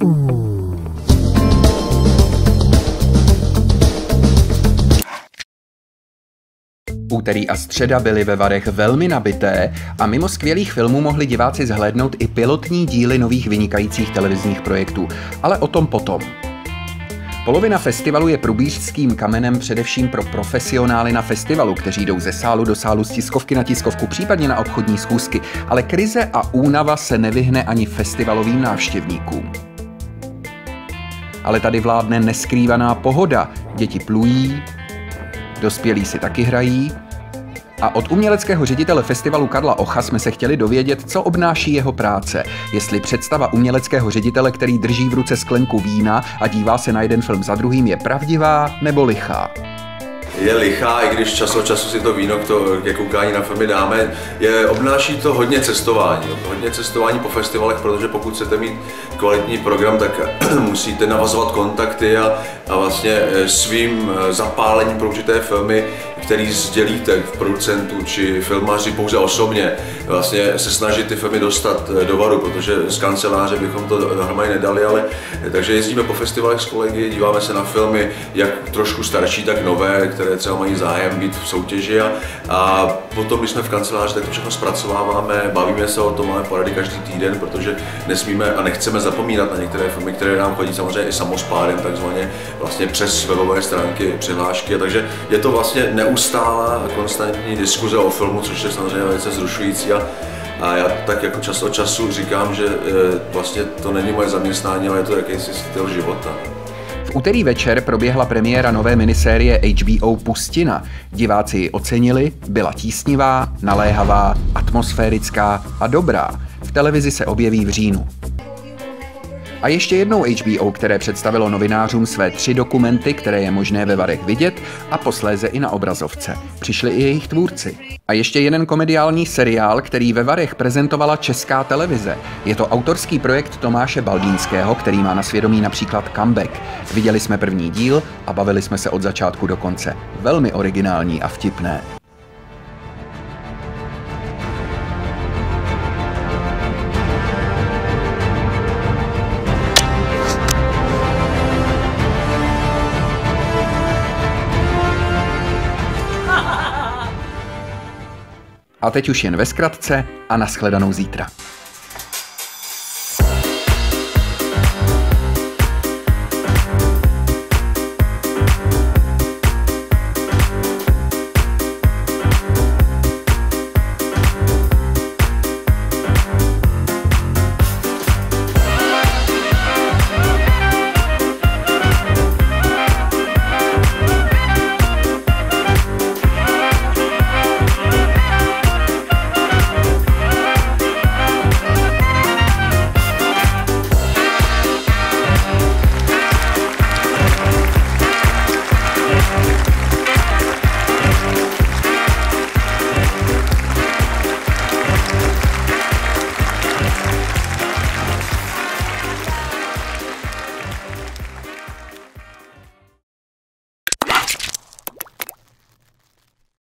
Úterý a středa byly ve Varech velmi nabité a mimo skvělých filmů mohli diváci zhlédnout i pilotní díly nových vynikajících televizních projektů, ale o tom potom. Polovina festivalu je průbířským kamenem především pro profesionály na festivalu, kteří jdou ze sálu do sálu, z tiskovky na tiskovku, případně na obchodní schůzky, ale krize a únava se nevyhne ani festivalovým návštěvníkům. Ale tady vládne neskrývaná pohoda, děti plují, dospělí si taky hrají a od uměleckého ředitele festivalu Karla Ocha jsme se chtěli dovědět, co obnáší jeho práce, jestli představa uměleckého ředitele, který drží v ruce sklenku vína a dívá se na jeden film za druhým, je pravdivá nebo lichá. Je lichá, i když čas od času si to víno ke koukání na filmy dáme. Obnáší to hodně cestování po festivalech, protože pokud chcete mít kvalitní program, tak musíte navazovat kontakty a vlastně svým zapálením pro určité filmy, který sdělíte v producentu či filmaři pouze osobně, vlastně se snažit ty filmy dostat do varu, protože z kanceláře bychom to dohromady nedali, takže jezdíme po festivalech s kolegy, díváme se na filmy, jak trošku starší, tak nové, které třeba mají zájem být v soutěži a potom, když jsme v kanceláři, tak to všechno zpracováváme, bavíme se o tom, máme porady každý týden, protože nesmíme a nechceme zapomínat na některé filmy, které nám chodí samozřejmě i samospádem, takzvaně vlastně přes webové stránky, přihlášky, takže je to vlastně neustálá a konstantní diskuze o filmu, což je samozřejmě velice zrušující a já tak jako čas od času říkám, že vlastně to není moje zaměstnání, ale je to jakýsi styl života. V úterý večer proběhla premiéra nové minisérie HBO Pustina. Diváci ji ocenili, byla tísnivá, naléhavá, atmosférická a dobrá. V televizi se objeví v říjnu. A ještě jednou HBO, které představilo novinářům své 3 dokumenty, které je možné ve Varech vidět a posléze i na obrazovce. Přišli i jejich tvůrci. A ještě jeden komediální seriál, který ve Varech prezentovala Česká televize. Je to autorský projekt Tomáše Baldýnského, který má na svědomí například Comeback. Viděli jsme první díl a bavili jsme se od začátku do konce. Velmi originální a vtipné. A teď už jen ve zkratce a nashledanou zítra.